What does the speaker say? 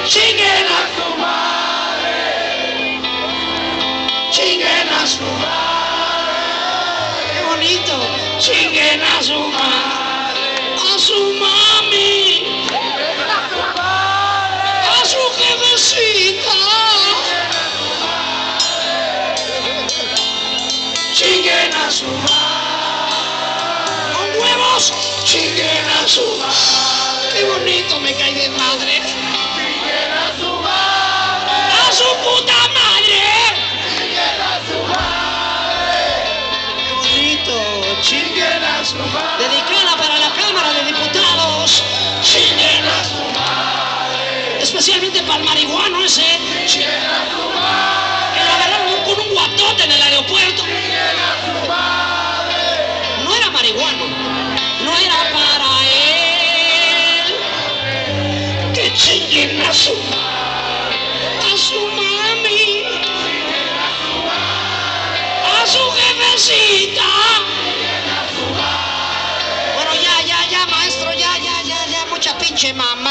chinguen a su madre, chinguen a su madre, qué bonito, chinguen a su madre, a su mami, a su jefecita, chinguen a su madre, con huevos, chinguen a su madre, qué bonito me cae de madre, chinguen a su madre, a su puta madre, chinguen a su madre, qué bonito, chinguen a su madre, dedicada para la Cámara de Diputados, chinguen a su madre, especialmente para el marihuano ese, chinguen a su madre, que lo agarraron con un guatote en el aeropuerto, chinguen a su madre, no era marihuano, no era para él, que chinguen a su madre, a su mami, chinguen a su madre, a su jefecita, chinguen a su madre. Bueno, ya, maestro, ya, mucha pinche mamá.